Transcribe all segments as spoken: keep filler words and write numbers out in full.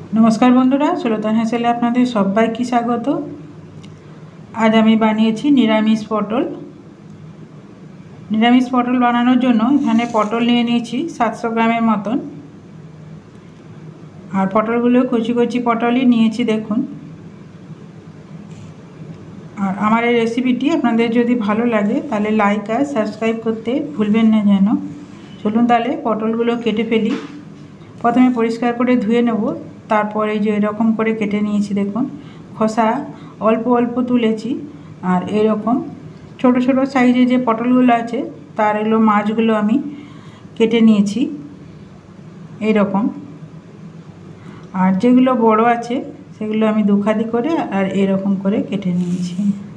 नमस्कार बंधुरा सुलतान हेसेले आपनादेर सबाइके स्वागत। आज आमी बानिয়েছি निरामिष पटल। निरामिष पटल बानानोर जोन्नो एखाने पटल निये निয়েছি सातशो ग्रामेर मतन और पटलगुलो कचि कचि पटलई निয়েছি देखुन। और आमार এই রেসিপিটি আপনাদের যদি ভালো লাগে তাহলে লাইক আর সাবস্ক্রাইব করতে ভুলবেন না যেন। চলুন তাহলে পটলগুলো কেটে ফেলি। প্রথমে পরিষ্কার করে ধুয়ে নেব, তারপর এই যে এরকম করে কেটে নিয়েছি দেখুন। খোসা অল্প অল্প তুলেছি আর এরকম ছোট ছোট সাইজে যে পটলগুলো আছে তার এগুলো মাছগুলো আমি কেটে নিয়েছি এইরকম। আর যেগুলো বড় আছে সেগুলো আমি দুখাদি করে আর এরকম করে কেটে নিয়েছি।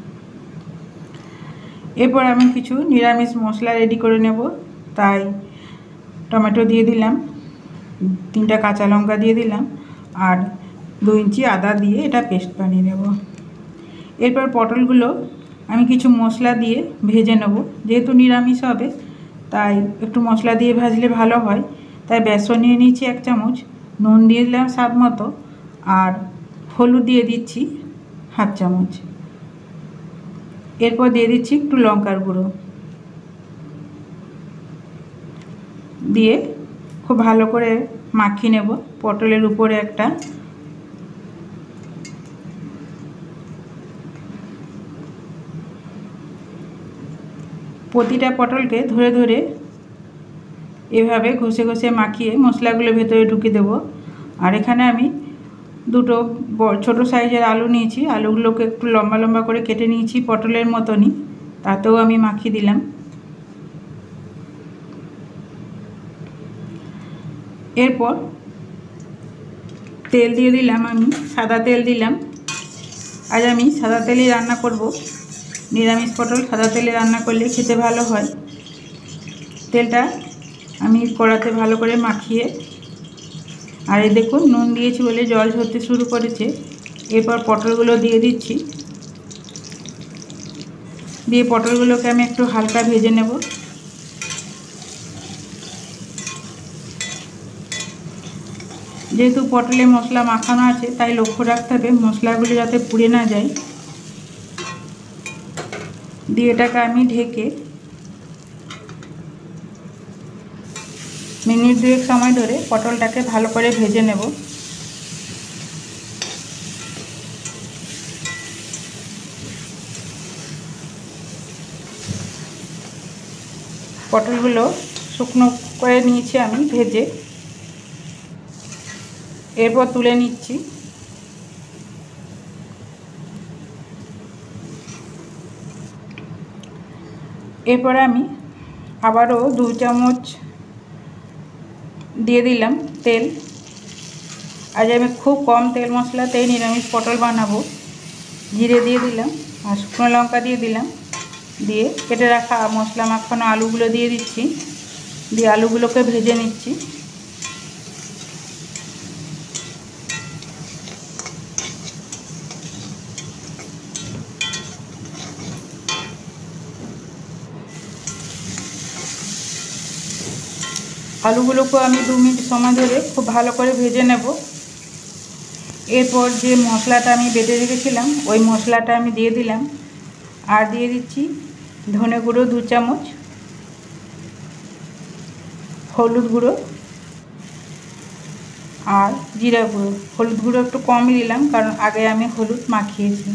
এরপর আমি কিছু নিরামিষ মশলা রেডি করে নেব। তাই টমেটো দিয়ে দিলাম, তিনটা কাঁচা লঙ্কা দিয়ে দিলাম আর দু ইঞ্চি আদা দিয়ে এটা পেস্ট বানিয়ে নেব। এরপর পটলগুলো আমি কিছু মশলা দিয়ে ভেজে নেব। যেহেতু নিরামিষ হবে তাই একটু মশলা দিয়ে ভাজলে ভালো হয়। তাই বেসন নিয়ে নিয়েছি এক চামচ, নুন দিয়ে দিলাম স্বাদ মতো আর হলুদ দিয়ে দিচ্ছি হাফ চামচ। এরপর দিয়ে দিচ্ছি একটু লঙ্কার গুঁড়ো দিয়ে খুব ভালো করে মাখিয়ে নেব। পটলের উপরে একটা প্রতিটা পটলকে ধরে ধরে এভাবে ঘষে ঘষে মাখিয়ে মশলাগুলো ভেতরে ঢুকিয়ে দেব। আর এখানে আমি দুটো ছোট সাইজের আলু নিয়েছি, আলুগুলোকে একটু লম্বা লম্বা করে কেটে নিয়েছি পটলের মতনই, তাতেও আমি মাখিয়ে দিলাম। এরপর তেল দিয়ে দিলাম, আমি সাদা তেল দিলাম। আজ আমি সাদা তেলেই রান্না করব। নিরামিষ পটল সাদা তেলে রান্না করলে খেতে ভালো হয়। তেলটা আমি কড়াতে ভালো করে মাখিয়ে আর এই দেখুন নুন দিয়েছি বলে জল ঝরতে শুরু করেছে। এরপর পটলগুলো দিয়ে দিচ্ছি, দিয়ে পটলগুলোকে আমি একটু হালকা ভেজে নেব। যেহেতু পটলে মশলা মাখানো আছে তাই লক্ষ্য রাখতে হবে মশলাগুলো যাতে পুড়ে না যায়। দিয়ে এটাকে আমি ঢেকে মিনিট দুয়েক সময় ধরে পটলটাকে ভালো করে ভেজে নেব। পটলগুলো শুকনো করে নিয়েছি আমি ভেজে। এরপর তুলে নিচ্ছি। এরপরে আমি আবারও দু চামচ দিয়ে দিলাম তেল। আজ আমি খুব কম তেল মশলাতেই নিরামিষ পটল বানাবো। জিরে দিয়ে দিলাম আর শুকনো লঙ্কা দিয়ে দিলাম, দিয়ে কেটে রাখা মশলা মাখানো আলুগুলো দিয়ে দিচ্ছি, দিয়ে আলুগুলোকে ভেজে নিচ্ছি। আলুগুলোকে আমি দু মিনিট সময় ধরে খুব ভালো করে ভেজে নেব। এরপর যে মশলাটা আমি বেটে রেখেছিলাম ওই মশলাটা আমি দিয়ে দিলাম আর দিয়ে দিচ্ছি ধনে গুঁড়ো দু চামচ, হলুদ গুঁড়ো আর জিরা গুঁড়ো। হলুদ গুঁড়ো একটু কমই দিলাম কারণ আগে আমি হলুদ মাখিয়েছি।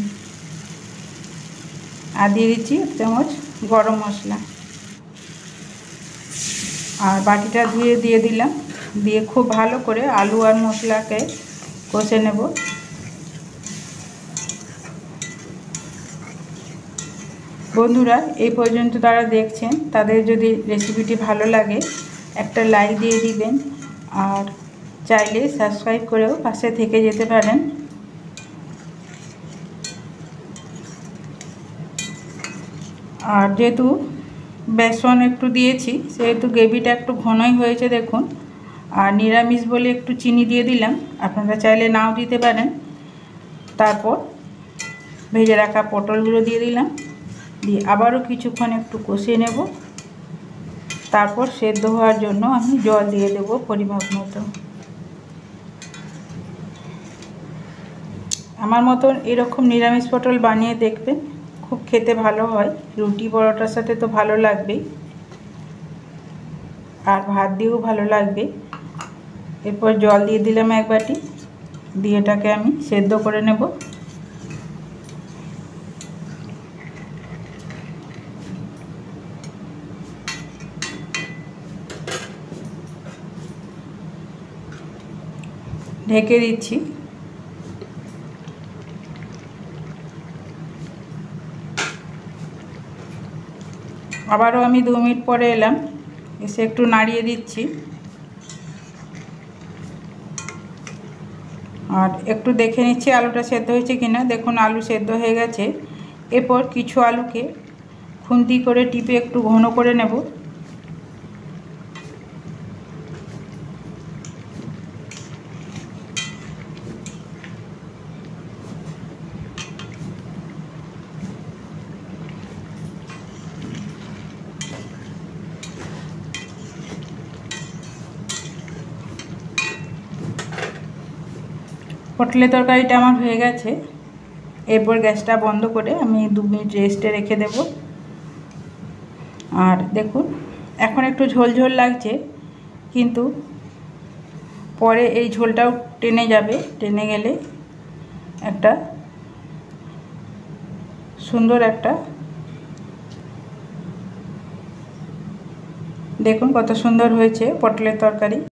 আর দিয়ে দিচ্ছি এক চামচ গরম মশলা আর বাটিটা ধুয়ে দিয়ে দিলাম। দিয়ে খুব ভালো করে আলু আর মশলাকে কষে নেব। বন্ধুরা এই পর্যন্ত যারা দেখছেন তাদের যদি রেসিপিটি ভালো লাগে একটা লাইক দিয়ে দিবেন আর চাইলে সাবস্ক্রাইব করেও পাশে থেকে যেতে পারেন। আর যেহেতু বেসন একটু দিয়েছি সেহেতু গ্রেভিটা একটু ঘনই হয়েছে দেখুন। আর নিরামিষ বলে একটু চিনি দিয়ে দিলাম, আপনারা চাইলে নাও দিতে পারেন। তারপর ভেজে রাখা পটলগুলো দিয়ে দিলাম, দিয়ে আবারও কিছুক্ষণ একটু কষিয়ে নেব। তারপর সেদ্ধ হওয়ার জন্য আমি জল দিয়ে দেব পরিমাপ মতো। আমার মতন এরকম নিরামিষ পটল বানিয়ে দেখবেন, খুব খেতে ভালো হয়। রুটি পরোটার সাথে তো ভালো লাগবেই, আর ভাত দিয়েও ভালো লাগবে। এরপর জল দিয়ে দিলাম এক বাটি, দিয়ে এটাকে আমি সেদ্ধ করে নেব। ঢেকে দিচ্ছি। আবারও আমি দু মিনিট পরে এলাম, এসে একটু নাড়িয়ে দিচ্ছি। আর একটু দেখে নিচ্ছি আলুটা সেদ্ধ হয়েছে কিনা। দেখুন আলু সেদ্ধ হয়ে গেছে। এরপর কিছু আলুকে খুন্তি করে টিপে একটু ঘন করে নেব। পটলের তরকারিটা আমার হয়ে গেছে। এরপর গ্যাসটা বন্ধ করে আমি দু মিনিট রেস্টে রেখে দেব। আর দেখুন এখন একটু ঝোল ঝোল লাগছে, কিন্তু পরে এই ঝোলটাও টেনে যাবে। টেনে গেলে একটা সুন্দর একটা, দেখুন কত সুন্দর হয়েছে পটলের তরকারি।